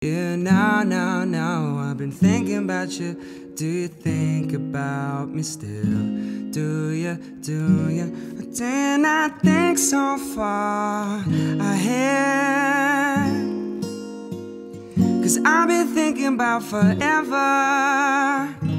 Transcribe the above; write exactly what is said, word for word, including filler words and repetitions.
Yeah, now, now, now I've been thinking about you. Do you think about me still? Do you, do you, do you not think so far ahead? Cause I've been thinking about forever.